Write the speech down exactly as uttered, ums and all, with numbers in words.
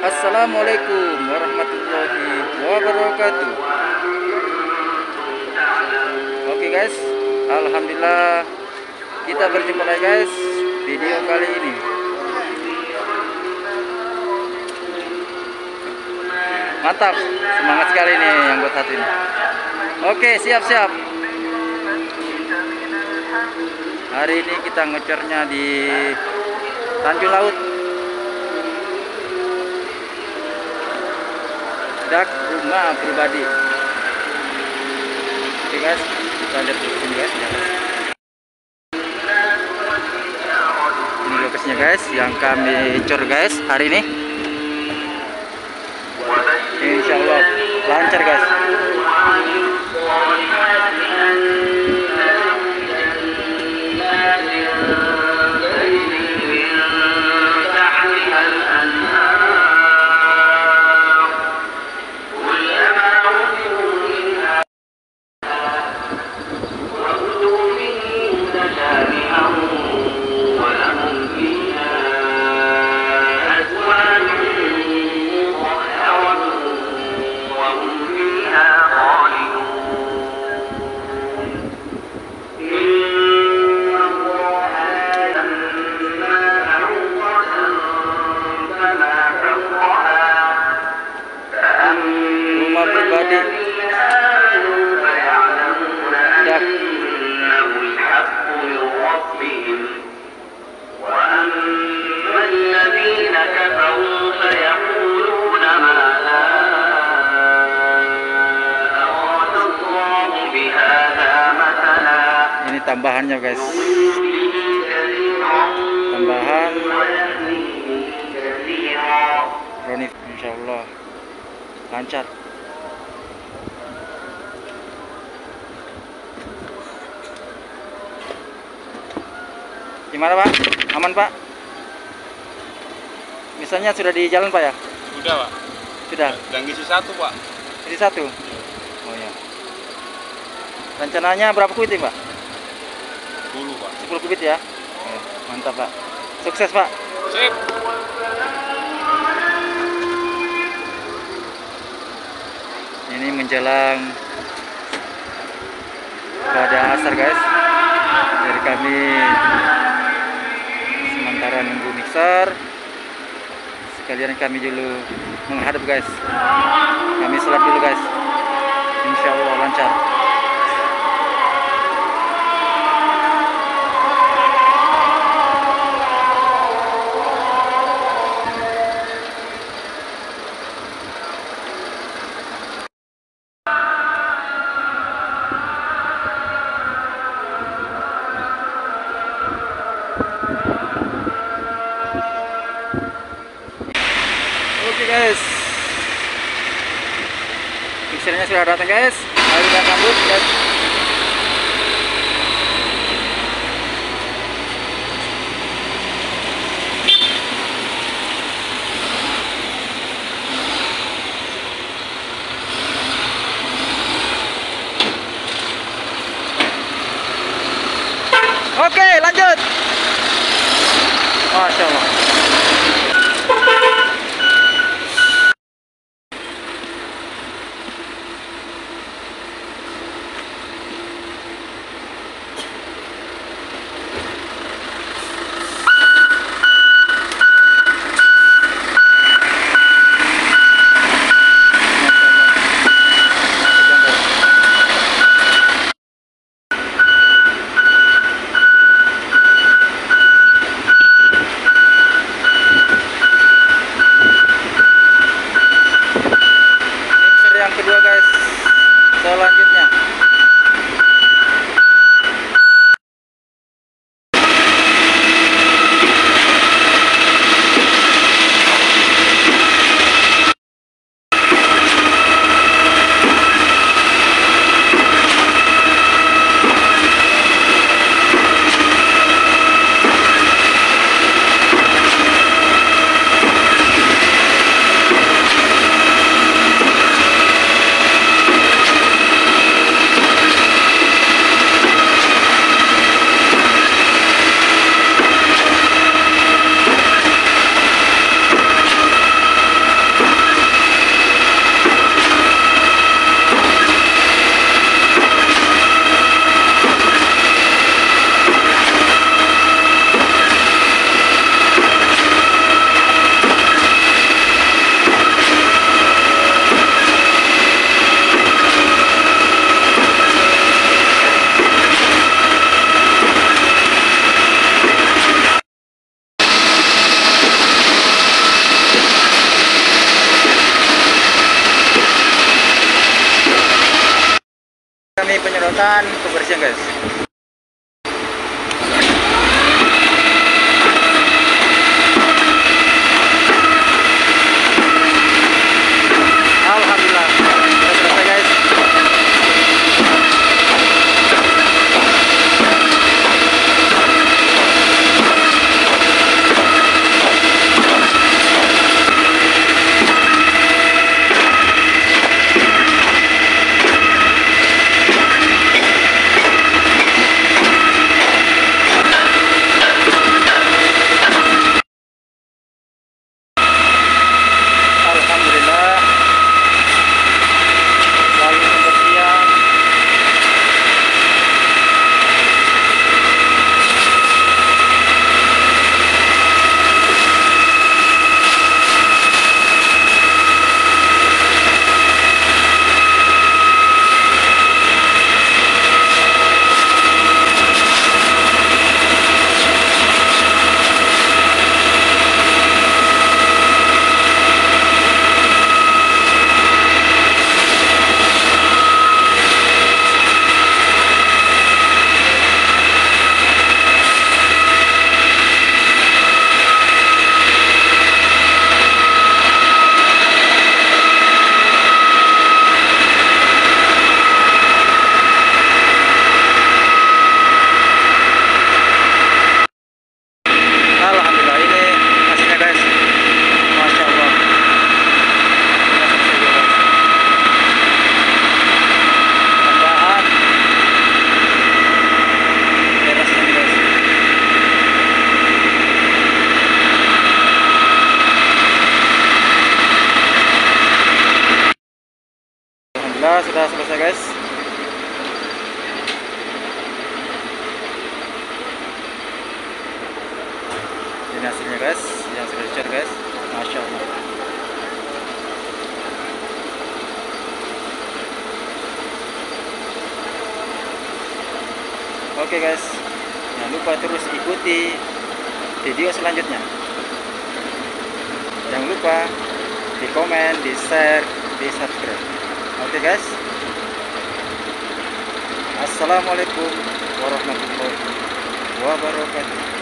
Assalamualaikum warahmatullahi wabarakatuh. Oke guys, alhamdulillah kita berjumpa lagi guys video kali ini. Mantap, semangat sekali nih yang buat hati ini. Oke, siap-siap. Hari ini kita ngecernya di Tanjung Laut. Dak rumah pribadi. Oke guys, kita lihat di sini guys. Ini lokasinya guys yang kami cor guys hari ini. Insya Allah lancar guys. Ini tambahannya guys, tambahan Ronif, insya Allah lancar. Gimana Pak? Aman Pak? Misalnya sudah di jalan Pak ya? Sudah Pak. Sudah? Dan ngisi satu Pak. Ngisi satu? Oh ya. Rencananya berapa kubit Pak? sepuluh Pak. sepuluh kubit ya? Oke, mantap Pak. Sukses Pak. Sip. Ini menjelang pada asar guys. Dari kami sementara nunggu mixer, sekalian kami dulu menghadap guys. Kami sholat dulu guys. Insya Allah lancar. Oke guys, mixernya sudah datang guys. Mari kita sambut guys. Oke, lanjut. Masya Allah. lakukan kebersihan guys. Alhamdulillah sudah selesai guys. Alhamdulillah ini hasilnya guys. Masya Allah. Sudah selesai juga, guys. Tambahan terasnya nih guys. Alhamdulillah sudah selesai guys. Ini hasilnya guys, yang sudah dicat guys. Masya Allah. Oke guys, jangan lupa terus ikuti video selanjutnya. Jangan lupa di komen, di share, di subscribe. Oke guys. Assalamualaikum warahmatullahi wabarakatuh.